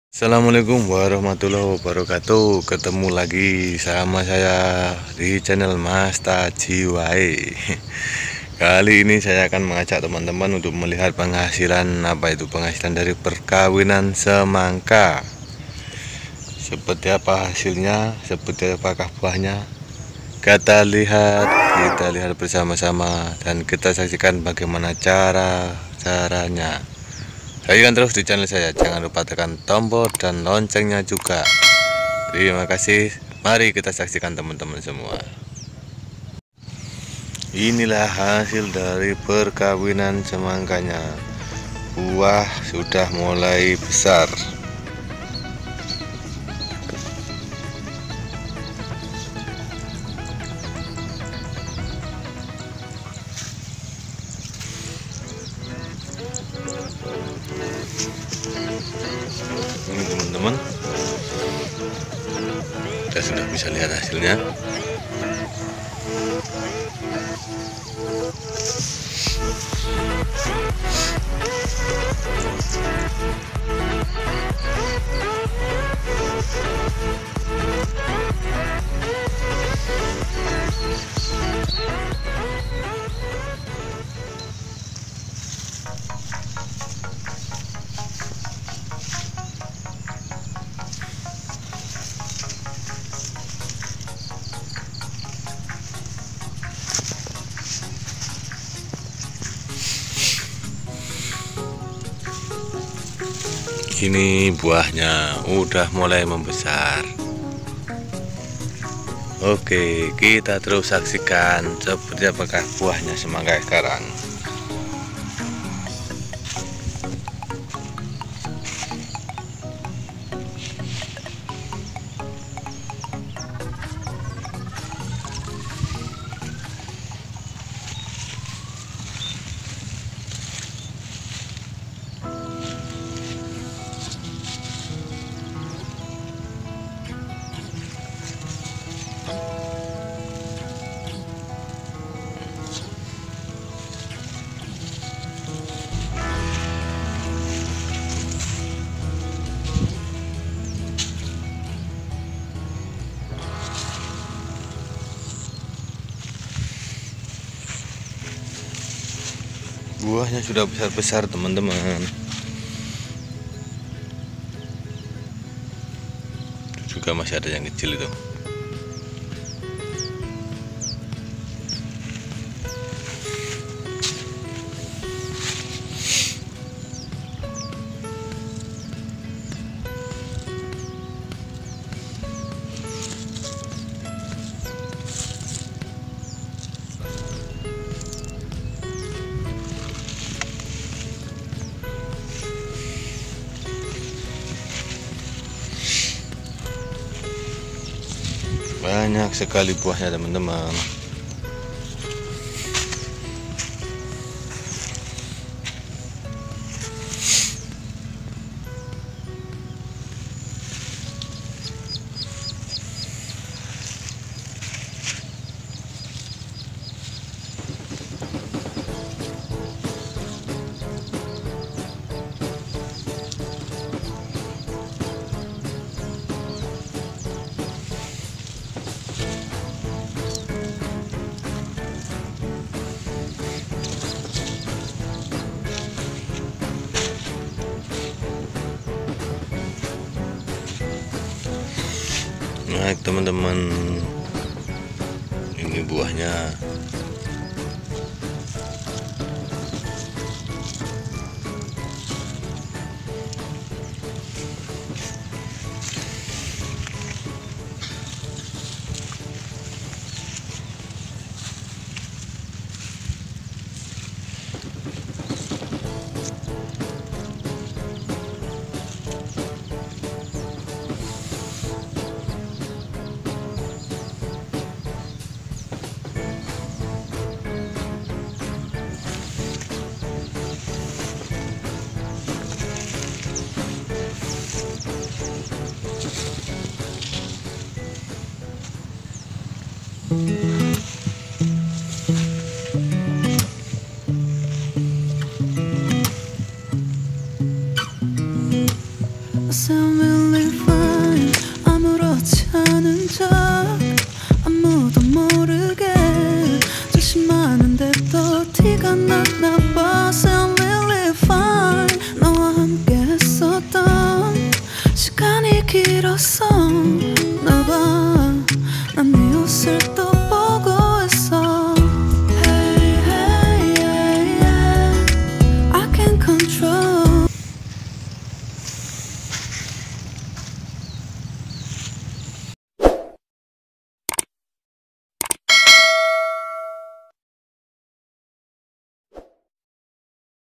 Assalamualaikum warahmatullahi wabarakatuh. Ketemu lagi sama saya di channel Mas Tajiwae. Kali ini saya akan mengajak teman-teman untuk melihat penghasilan penghasilan dari perkawinan semangka. Seperti apa hasilnya, seperti apakah buahnya. Kita lihat bersama-sama dan kita saksikan bagaimana caranya. Saksikan terus di channel saya, jangan lupa tekan tombol dan loncengnya juga. Terima kasih, mari kita saksikan teman-teman semua. Inilah hasil dari perkawinan semangkanya. Buah sudah mulai besar. Ini teman-teman, kita sudah bisa lihat hasilnya. Ini buahnya udah mulai membesar. Oke, kita terus saksikan seperti apakah buahnya semangka sekarang. Buahnya sudah besar-besar teman-teman. Juga masih ada yang kecil itu. Banyak sekali buahnya teman-teman. Naik teman-teman, ini buahnya. Some really fine. 아무렇지 않은 척 아무도 모르게 조심하는데 또 티가 났나 봐. I'm really fine. 너와 함께 했었던 시간이 길었어. 나봐 난 네 옷을 또